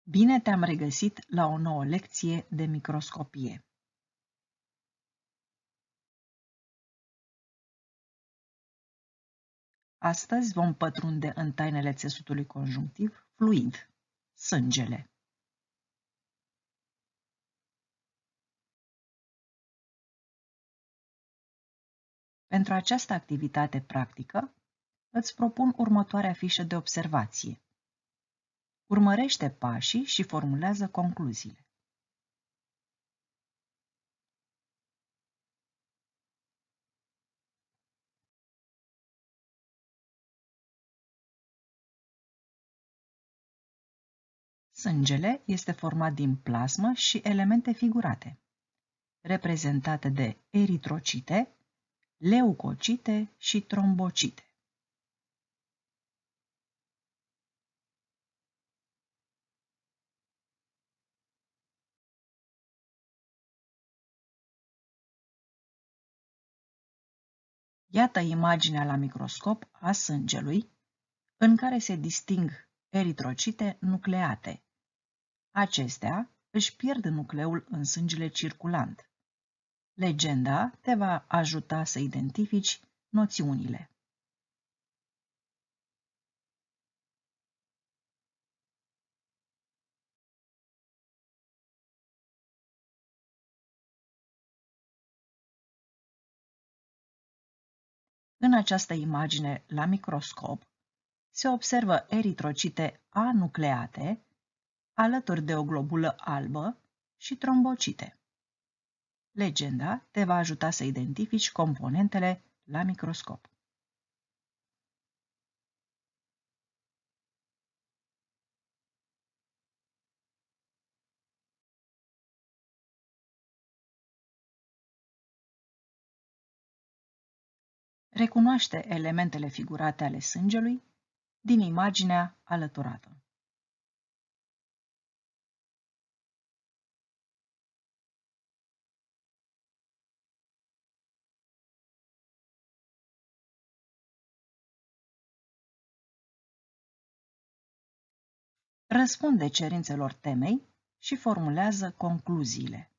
Bine te-am regăsit la o nouă lecție de microscopie. Astăzi vom pătrunde în tainele țesutului conjunctiv fluid, sângele. Pentru această activitate practică, îți propun următoarea fișă de observație. Urmărește pașii și formulează concluziile. Sângele este format din plasmă și elemente figurate, reprezentate de eritrocite, leucocite și trombocite. Iată imaginea la microscop a sângelui, în care se disting eritrocite nucleate. Acestea își pierd nucleul în sângele circulant. Legenda te va ajuta să identifici noțiunile. În această imagine la microscop se observă eritrocite anucleate alături de o globulă albă și trombocite. Legenda te va ajuta să identifici componentele la microscop. Recunoaște elementele figurate ale sângelui din imaginea alăturată. Răspunde cerințelor temei și formulează concluziile.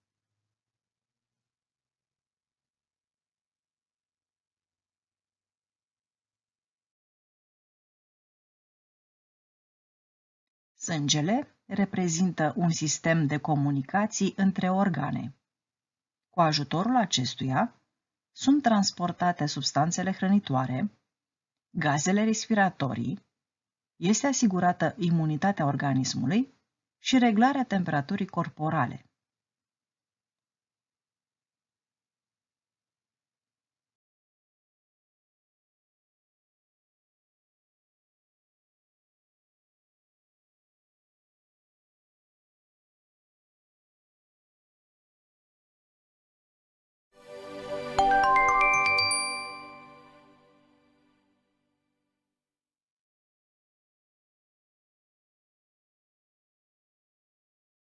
Sângele reprezintă un sistem de comunicații între organe. Cu ajutorul acestuia sunt transportate substanțele hrănitoare, gazele respiratorii, este asigurată imunitatea organismului și reglarea temperaturii corporale.